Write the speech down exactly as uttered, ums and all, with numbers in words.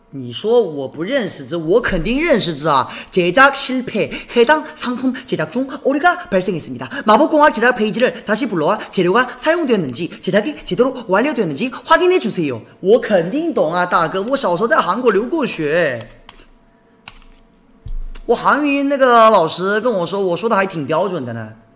你说我不认识字，我肯定认识字啊。제작 실패, 해당 상품 제작 중 오류가 발생했습니다. 마법공학 제작 페이지를 다시 불러와 재료가 사용되었는지 제작이 제대로 완료되었는지 확인해 주세요. 我肯定懂啊，大哥，我小时候在韩国留过学。我韩语那个老师跟我说，我说的还挺标准的呢。